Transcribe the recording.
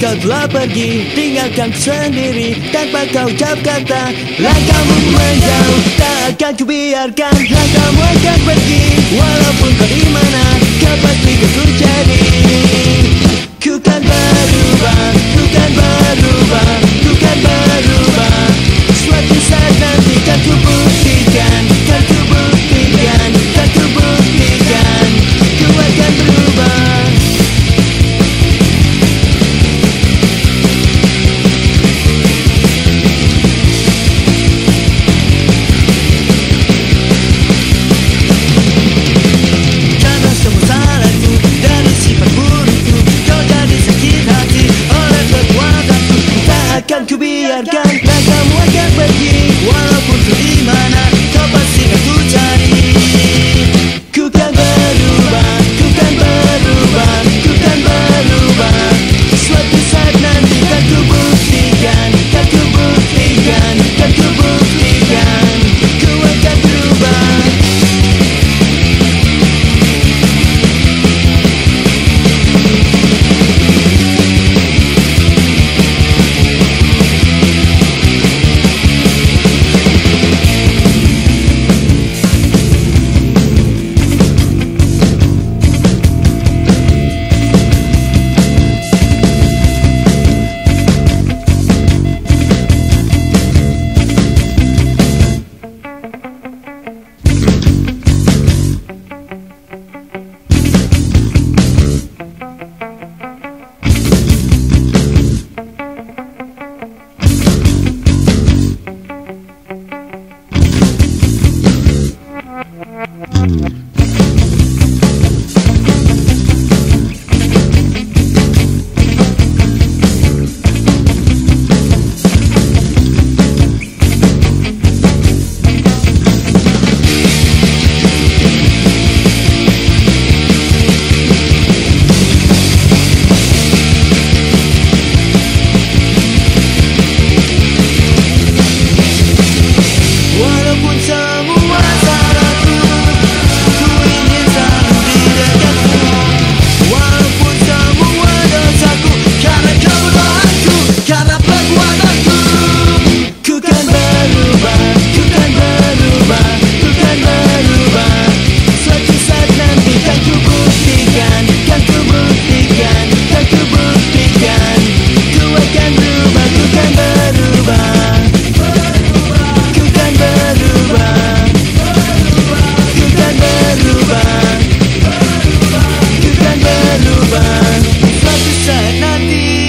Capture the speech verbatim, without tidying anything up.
kau telah pergi, tinggalkan sendiri tanpa kau jawab kata. Langkahmu menjauh, tak akan ku biarkan. Langkahmu akan pergi, walaupun kau di mana, kau pasti ku cari. Ku kan berubah, ku kan berubah, ku kan berubah. Suatu saat nanti kan ku buktikan, kan ku buktikan, kan ku buktikan, ku akan berubah. Akan ku biarkan, langkahmu akan pergi, walaupun ku di mana, kau pasti akan ku cari. Ku kan berubah, ku kan berubah, ku kan berubah. Suatu saat nanti kan ku buktikan, kan ku buktikan, kan ku buktikan, ku akan berubah. Suatu saat nanti